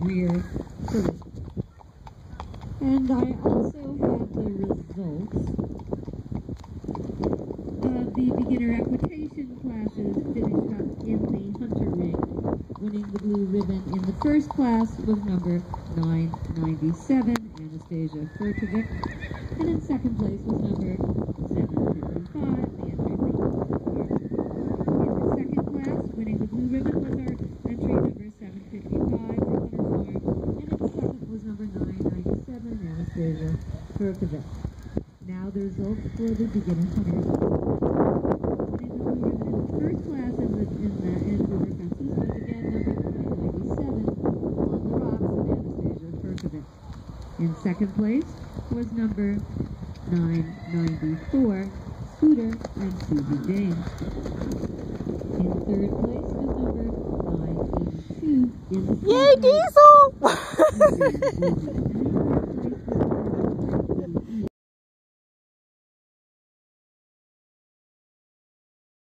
rear first. And I also have the results of the beginner equitation classes finished up in the Hunter ring. Winning the blue ribbon in the first class was number 997, Anastasia Furkovic. And in second place was number 755, the entry from Florida. In the second class, winning the blue ribbon was our entry number 755 from Hunter Farm. And in second was number 997, Anastasia Furkovic. Now the results for the beginner hunters. Winning the blue ribbon in the first class in the river fences was again number 997, On the Rocks, and Anastasia Furkovic. In second place was number 994, Scooter and Susie James. In third place was number 982, In the Yay, Diesel!